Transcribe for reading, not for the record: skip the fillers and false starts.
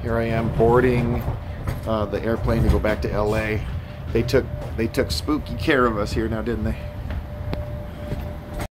Here I am boarding the airplane to go back to LA. They took spooky care of us here now, didn't they?